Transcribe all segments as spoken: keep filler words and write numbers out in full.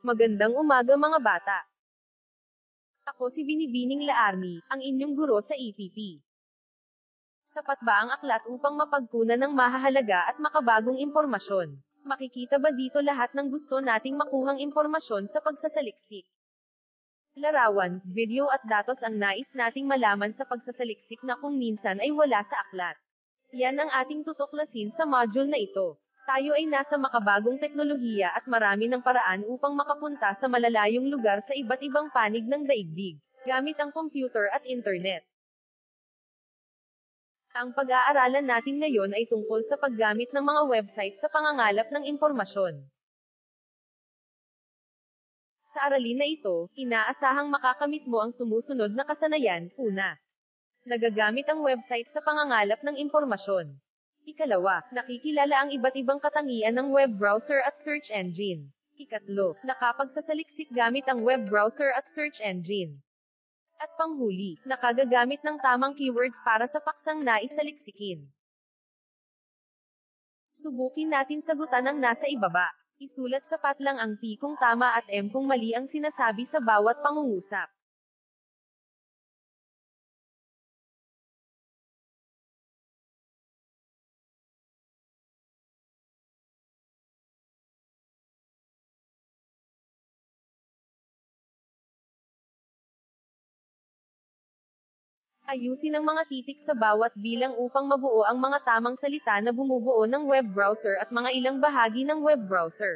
Magandang umaga mga bata. Ako si Binibining Laarni, ang inyong guro sa E P P. Sapat ba ang aklat upang mapagkunan ng mahahalaga at makabagong impormasyon? Makikita ba dito lahat ng gusto nating makuhang impormasyon sa pagsasaliksik? Larawan, video at datos ang nais nating malaman sa pagsasaliksik na kung minsan ay wala sa aklat. Yan ang ating tutuklasin sa module na ito. Tayo ay nasa makabagong teknolohiya at marami ng paraan upang makapunta sa malalayong lugar sa iba't ibang panig ng daigdig, gamit ang computer at internet. Ang pag-aaralan natin ngayon ay tungkol sa paggamit ng mga website sa pangangalap ng impormasyon. Sa aralin na ito, inaasahang makakamit mo ang sumusunod na kasanayan. Una, nagagamit ang website sa pangangalap ng impormasyon. Ikalawa, nakikilala ang iba't ibang katangian ng web browser at search engine. Ikatlo, nakapagsasaliksik gamit ang web browser at search engine. At panghuli, nakagagamit ng tamang keywords para sa paksang naisaliksikin. Subukin natin sagutan ang nasa ibaba. Isulat sapat lang ang T kung tama at M kung mali ang sinasabi sa bawat pangungusap. Ayusin ang mga titik sa bawat bilang upang mabuo ang mga tamang salita na bumubuo ng web browser at mga ilang bahagi ng web browser.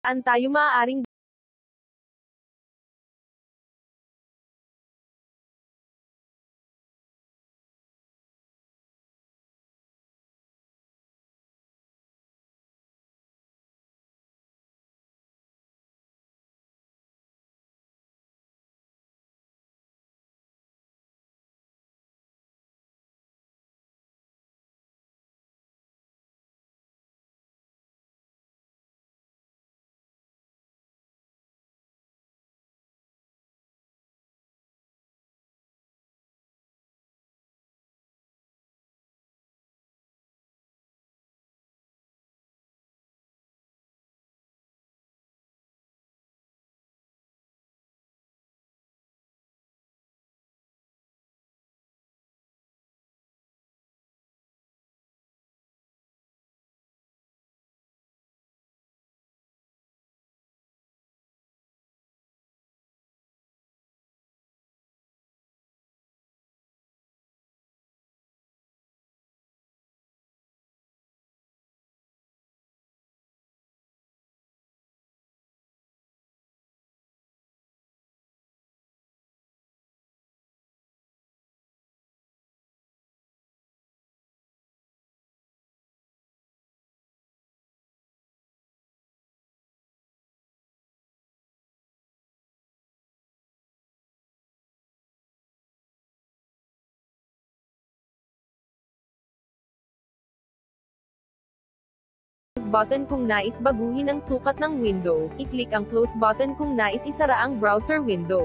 Saan tayo maaaring button kung nais baguhin ang sukat ng window, i-click ang close button kung nais isara ang browser window.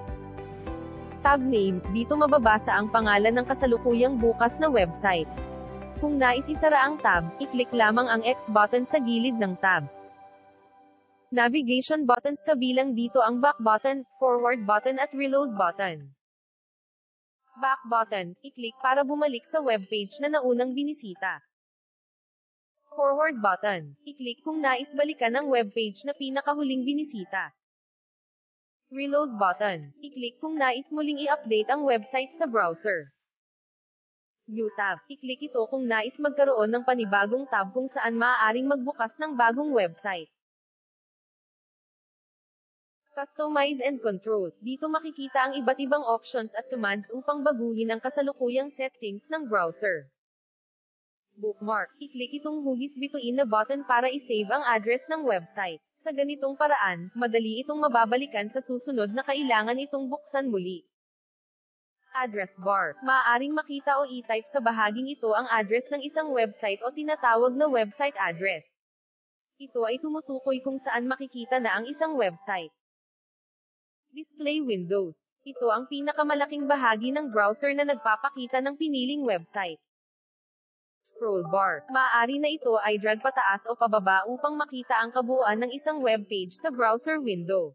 Tab name, dito mababasa ang pangalan ng kasalukuyang bukas na website. Kung nais isara ang tab, i-click lamang ang X button sa gilid ng tab. Navigation buttons kabilang dito ang back button, forward button at reload button. Back button, i-click para bumalik sa webpage na naunang binisita. Forward button, i-click kung nais balikan ang webpage na pinakahuling binisita. Reload button, i-click kung nais muling i-update ang website sa browser. New tab, i-click ito kung nais magkaroon ng panibagong tab kung saan maaaring magbukas ng bagong website. Customize and control, dito makikita ang iba't ibang options at commands upang baguhin ang kasalukuyang settings ng browser. Bookmark, i-click itong hugis bituin na button para i-save ang address ng website. Sa ganitong paraan, madali itong mababalikan sa susunod na kailangan itong buksan muli. Address bar, maaaring makita o i-type sa bahaging ito ang address ng isang website o tinatawag na website address. Ito ay tumutukoy kung saan makikita na ang isang website. Display windows, ito ang pinakamalaking bahagi ng browser na nagpapakita ng piniling website. Scroll bar, maaari na ito ay drag pataas o pababa upang makita ang kabuuan ng isang web page sa browser window.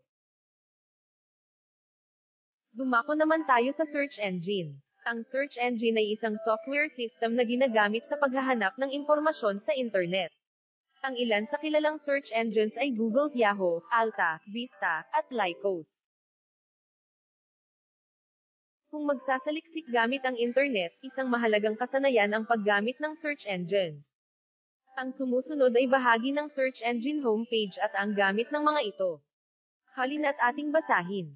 Dumako naman tayo sa search engine. Ang search engine ay isang software system na ginagamit sa paghahanap ng impormasyon sa internet. Ang ilan sa kilalang search engines ay Google, Yahoo, Alta, Vista, at Lycos. Kung magsasaliksik gamit ang internet, isang mahalagang kasanayan ang paggamit ng search engine. Ang sumusunod ay bahagi ng search engine homepage at ang gamit ng mga ito. Halina't ating basahin.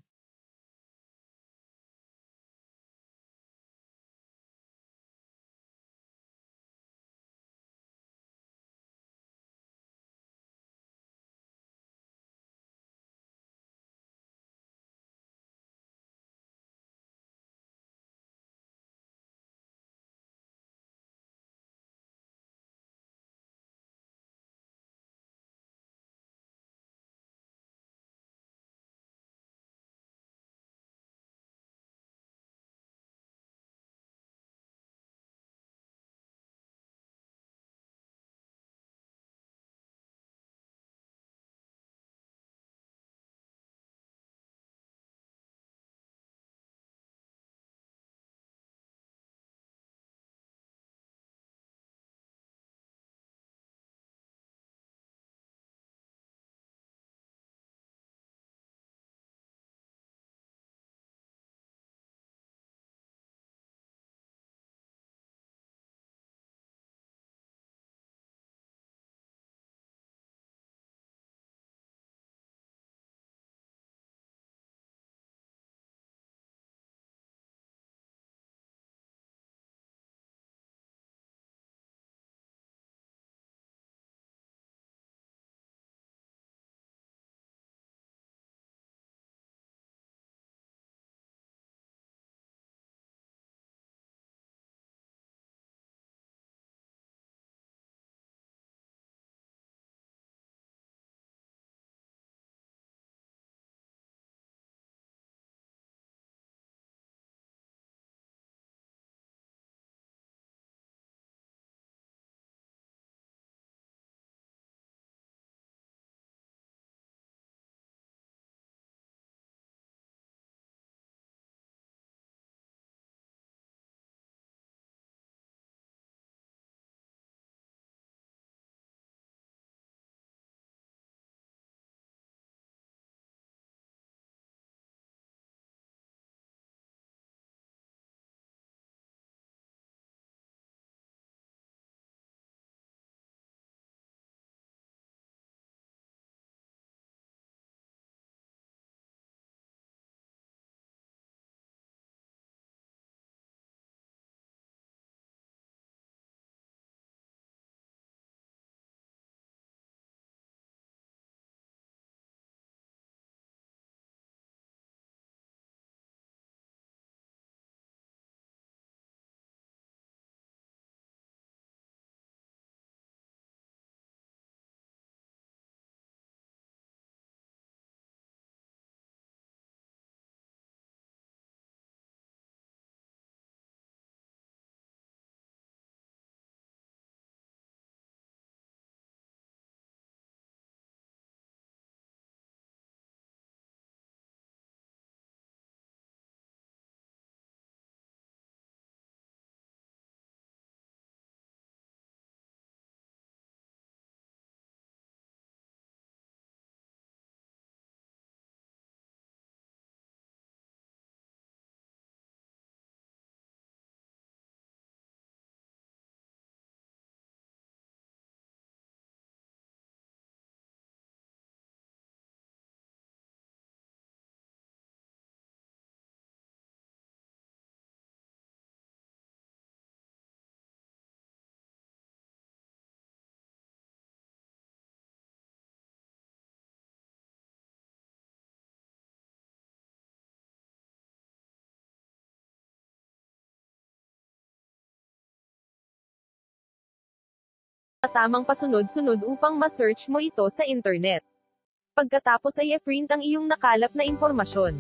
tamang pasunod-sunod upang ma-search mo ito sa internet. Pagkatapos ay i-print ang iyong nakalap na impormasyon.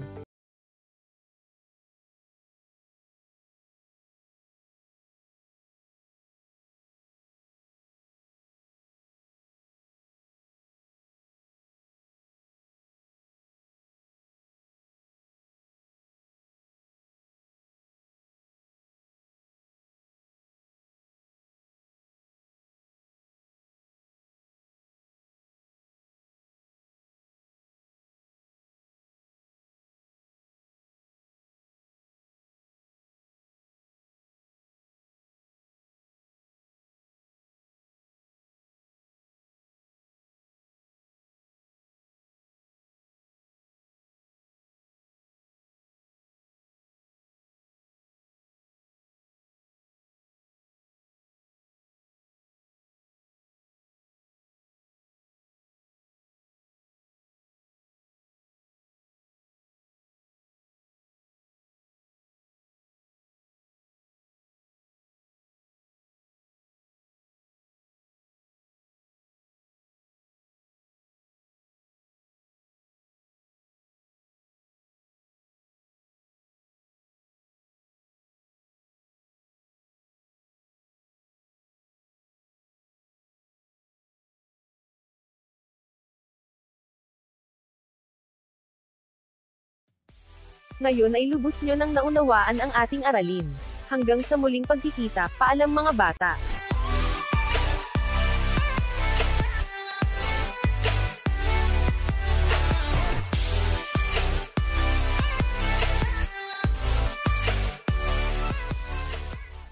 Ngayon ay lubos nyo nang naunawaan ang ating aralin. Hanggang sa muling pagkikita, paalam mga bata.